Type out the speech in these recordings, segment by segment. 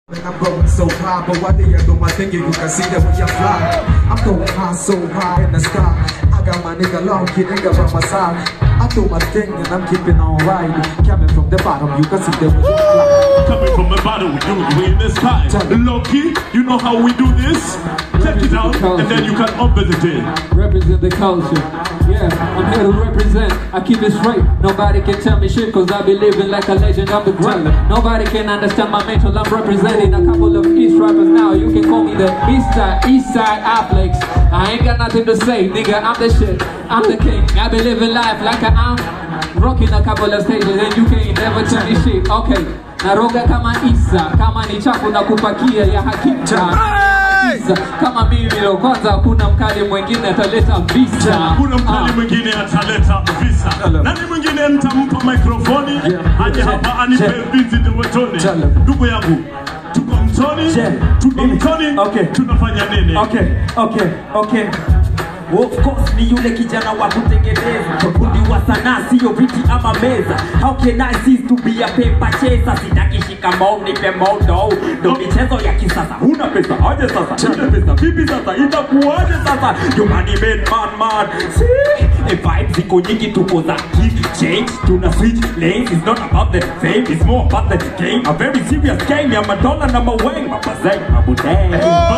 I'm going so high, but one day I do my thing, you can see that when you fly. I'm going high, so high in the sky. I got my nigga long, kid nigga by my side. I do my thing and I'm keeping on riding. Coming from the bottom, you can see that when you fly. Coming from the bottom, we do it, we in the sky. Low-key, you know how we do this? Check it out, and then you can up it again. Represent the culture. Yeah, I'm here to represent. I keep it straight. Nobody can tell me shit, cause I be living like a legend of the great. Nobody can understand my mental. I'm representing a couple of East rappers now. You can call me the East Side Afflex. I ain't got nothing to say, nigga. I'm the shit. I'm the king. I be living life like I'm rocking a couple of stages, and you can never tell me shit. Okay, naroga kama Isa, kama ni chafu na kupakia ya hakika. Kama mimi leo kwanza kuna mkali mwingine ataleta visa. Kuna mkali mwingine ataleta visa. Nani mwingine nitampa mikrofoni aje hapa anipe binti ndotoni. Ndugu yangu, tuko mtoni, tunafanya nini? Okay. Of course ni yule kijana wa kutengeneza fundi wa sanaa, sio viti ama meza. How can I cease to be a paper chaser? Sitaki shikamao nipe modo. Ndo michezo ya kisasa. Huna pesa aje sasa? Huna pesa vipi sasa? Itakuaje sasa? You money man. See? A vibe ziko nyingi tuko za change. Tuna switch lanes. It's not about the fame, it's more about the game. A very serious game. Ya madola na maweng, mabazeng, mabudeng.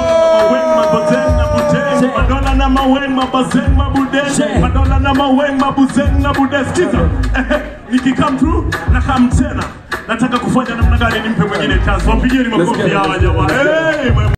Madola na maweng, mabazeng, mabudeng. Madola na maweng, mabuzeng, mabudeng. Skiza, nikikam through na kam tena. Nataka kufanya namna gani nimpe mwingine chance. Wapigieni makofi hawa jamaa.